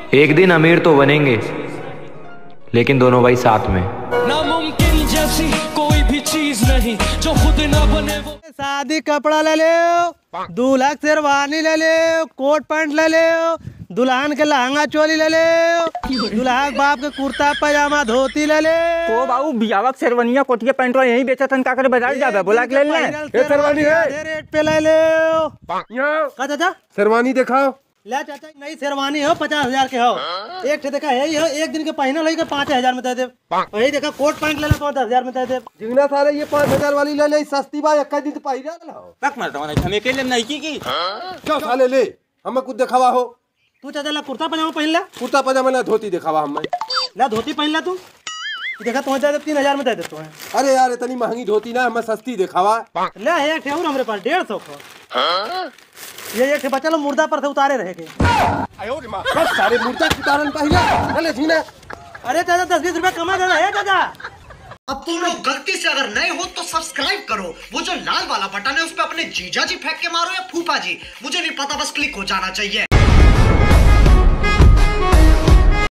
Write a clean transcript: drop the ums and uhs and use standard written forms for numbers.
एक दिन अमीर तो बनेंगे, लेकिन दोनों भाई साथ में। नामुमकिन जैसी कोई भी चीज नहीं जो खुद ना बने वो। शादी कपड़ा ले ले, दूल्हा शेरवानी ले ले, कोट पैंट ले ले, दुल्हन के लहंगा चोली ले ले, दुल्हा बाप के कुर्ता पजामा धोती ले ले। तो बाबू बियावक शेरवानिया कोटिया पैंटवा यही बेचतन का करे बाजार जाबे बोला के ले ले। ये शेरवानी है रेट पे ले ले। का चाचा शेरवानी दिखाओ। ले चाचा नई शेरवानी हो 50,000 के हो। एक ठे देखा है ये एक दिन के पहने लगी 5,000 में दे दे। वही देखा कोट पैंट ले ले तो 10,000 में दे दे। जिंगना सारे ये 5,000 वाली ले ले सस्ती बा एक दिन पहिरा लो। पक मारता नहीं हमें के ले नहीं की क्यों साले ले हमें कुछ दिखावा हो। तू चाचा ला कुर्ता पजामा पहन ले। कुर्ता पजामा ना धोती दिखावा हमें। ला धोती पहन ले तू। देखा तो 3,000 में दे दे तो है। अरे यार इतनी महंगी धोती ना हमें सस्ती दिखावा। ले एक ठे और हमरे पास 150 का। ये एक ठे बच्चा लोग मुर्दा पर से उतारे रहेंगे। बस सारे मुर्दा उतारन पहिला चले जीना। अरे चाचा 10-20 रुपया कमा देना है चाचा। अब तुम लोग गलती से अगर नए हो तो सब्सक्राइब करो, वो जो लाल वाला बटन है उस पर अपने जीजा जी फेंक के मारो या फूफा जी, मुझे नहीं पता, बस क्लिक हो जाना चाहिए।